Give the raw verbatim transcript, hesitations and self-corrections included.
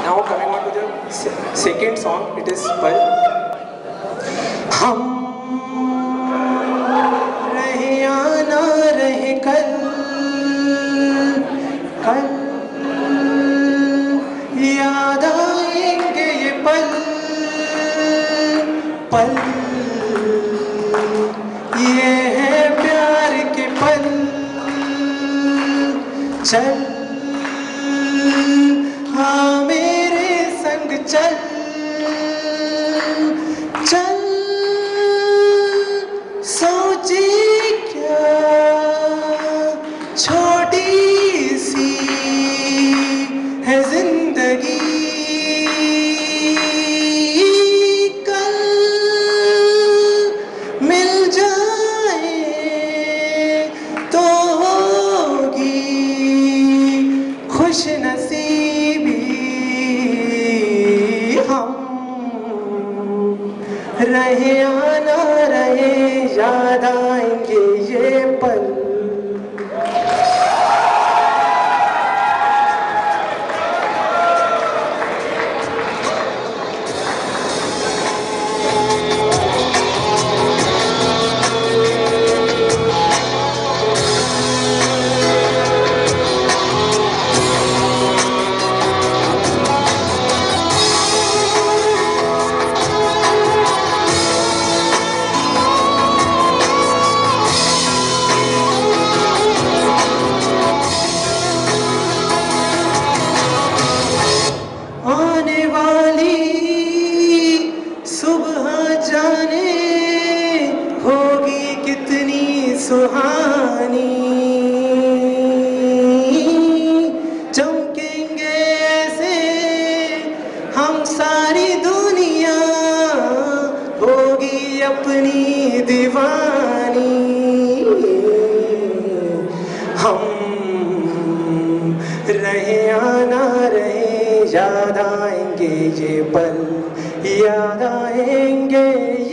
Now coming on to the second song, it is Pal. हम रहे या ना रहे कल, कल याद आएंगे ये पल, पल ये है प्यार के पल। चल हाँ मेरे संग चल, चल सोची क्या छोटी सी है जिंदगी, कल मिल जाए तो होगी खुश नसीबी। हम रहे या ना रहे याद आएंगे ये पल। आने वाली सुबह जाने होगी कितनी सुहानी, चमकेंगे ऐसे हम सारी दुनिया होगी अपनी दीवानी। हम रहे या ना रहे याद आएंगे ये पल, याद आएंगे